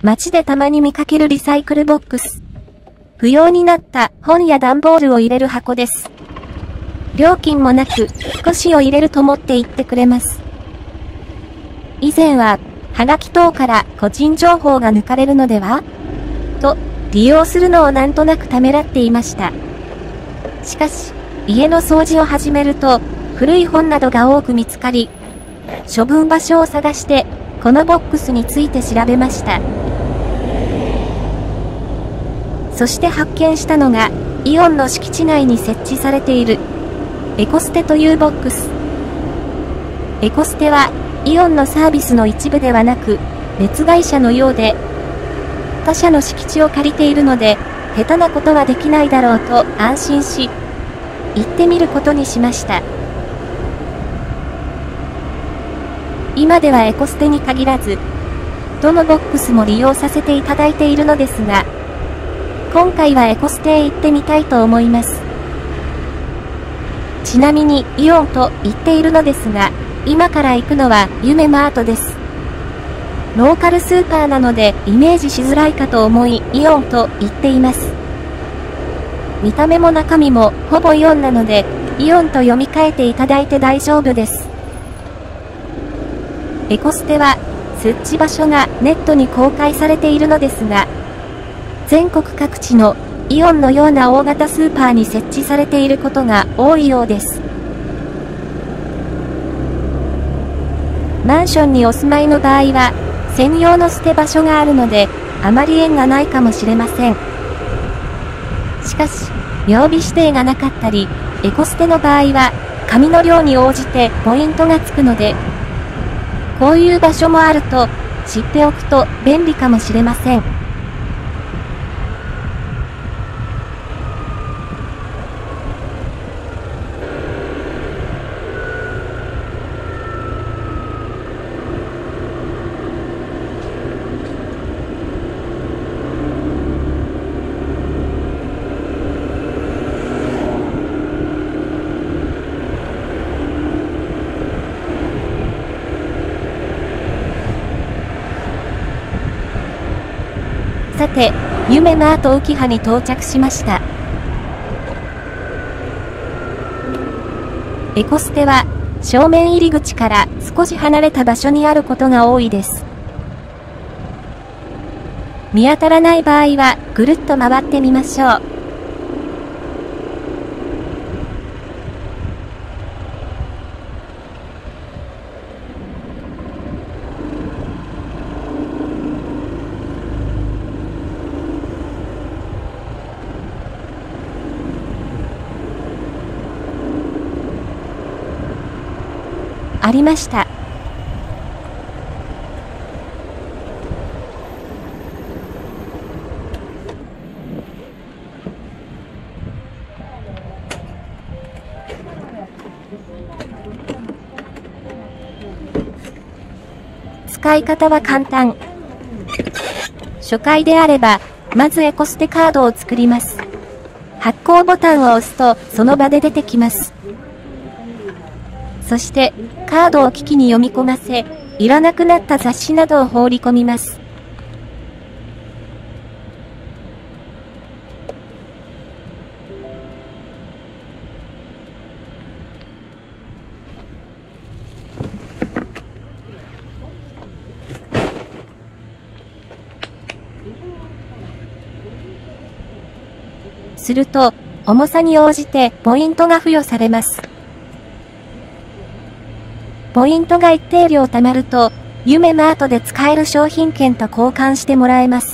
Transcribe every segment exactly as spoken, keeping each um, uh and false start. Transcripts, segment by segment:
街でたまに見かけるリサイクルボックス。不要になった本や段ボールを入れる箱です。料金もなく、少しを入れると持って行ってくれます。以前は、はがき等から個人情報が抜かれるのではと、利用するのをなんとなくためらっていました。しかし、家の掃除を始めると、古い本などが多く見つかり、処分場所を探して、このボックスについて調べました。そして発見したのが、イオンの敷地内に設置されている、エコステというボックス。エコステは、イオンのサービスの一部ではなく、別会社のようで、他社の敷地を借りているので、下手なことはできないだろうと安心し、行ってみることにしました。今ではエコステに限らず、どのボックスも利用させていただいているのですが、今回はエコステへ行ってみたいと思います。ちなみにイオンと言っているのですが、今から行くのは夢マートです。ローカルスーパーなのでイメージしづらいかと思いイオンと言っています。見た目も中身もほぼイオンなので、イオンと読み替えていただいて大丈夫です。エコステは設置場所がネットに公開されているのですが、全国各地のイオンのような大型スーパーに設置されていることが多いようです。マンションにお住まいの場合は、専用の捨て場所があるので、あまり縁がないかもしれません。しかし、曜日指定がなかったり、エコステの場合は、紙の量に応じてポイントがつくので、こういう場所もあると、知っておくと便利かもしれません。さて、夢マート浮葉に到着しました。エコステは、正面入り口から少し離れた場所にあることが多いです。見当たらない場合は、ぐるっと回ってみましょう。ありました。使い方は簡単。初回であれば、まずエコステカードを作ります。発行ボタンを押すと、その場で出てきます。そして、カードを機器に読み込ませ、いらなくなった雑誌などを放り込みます。すると、重さに応じてポイントが付与されます。ポイントが一定量貯まると、夢マートで使える商品券と交換してもらえます。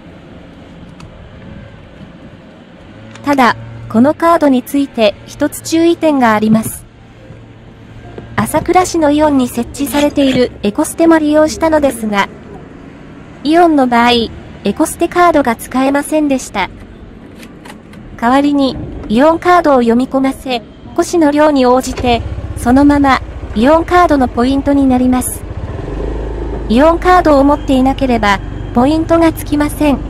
ただ、このカードについて一つ注意点があります。朝倉市のイオンに設置されているエコステも利用したのですが、イオンの場合、エコステカードが使えませんでした。代わりに、イオンカードを読み込ませ、少しの量に応じて、そのまま、イオンカードのポイントになります。イオンカードを持っていなければ、ポイントがつきません。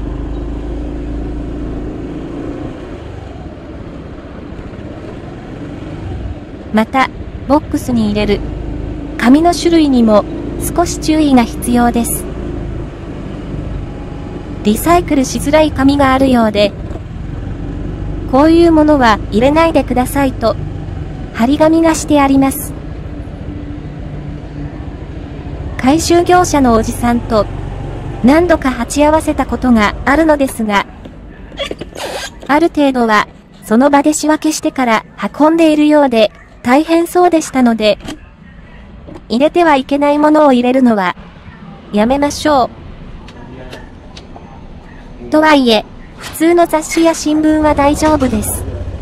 また、ボックスに入れる紙の種類にも少し注意が必要です。 リサイクルしづらい紙があるようで、こういうものは入れないでくださいと、張り紙がしてあります。回収業者のおじさんと何度か鉢合わせたことがあるのですが、ある程度はその場で仕分けしてから運んでいるようで大変そうでしたので、入れてはいけないものを入れるのはやめましょう。とはいえ、普通の雑誌や新聞は大丈夫です。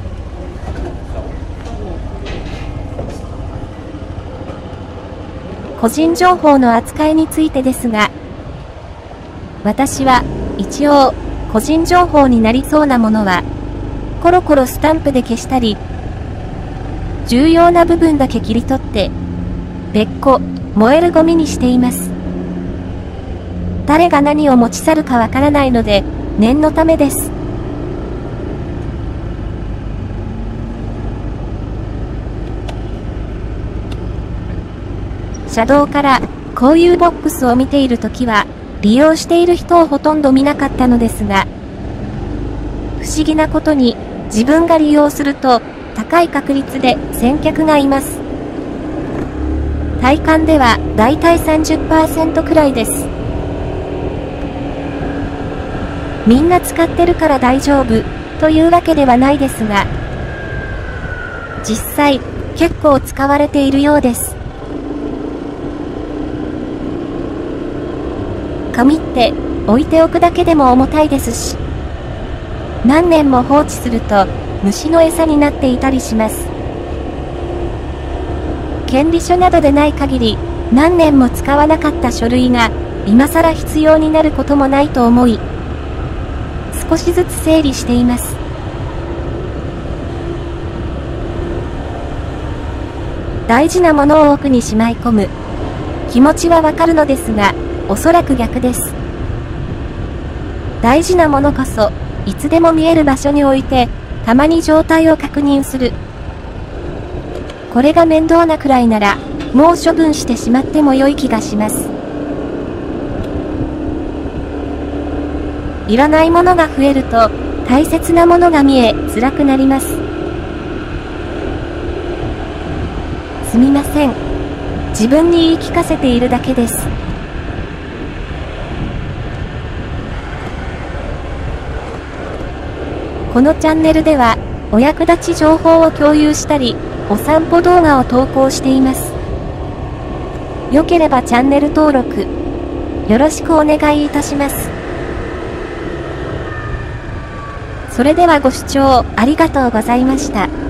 個人情報の扱いについてですが、私は一応個人情報になりそうなものはコロコロスタンプで消したり、重要な部分だけ切り取って別個燃えるゴミにしています。誰が何を持ち去るかわからないので念のためです。車道からこういうボックスを見ているときは利用している人をほとんど見なかったのですが、不思議なことに自分が利用すると高い確率で先客がいます。体感ではだいたい さんじゅっパーセント くらいです。みんな使ってるから大丈夫というわけではないですが、実際結構使われているようです。紙って置いておくだけでも重たいですし、何年も放置すると虫の餌になっていたりします。権利書などでない限り何年も使わなかった書類が今更必要になることもないと思い、少しずつ整理しています。大事なものを奥にしまい込む気持ちはわかるのですが、おそらく逆です。大事なものこそいつでも見える場所に置いて、たまに状態を確認する。これが面倒なくらいならもう処分してしまっても良い気がします。いらないものが増えると大切なものが見え辛くなります。すみません。自分に言い聞かせているだけです。このチャンネルではお役立ち情報を共有したり、お散歩動画を投稿しています。よければチャンネル登録よろしくお願いいたします。それではご視聴ありがとうございました。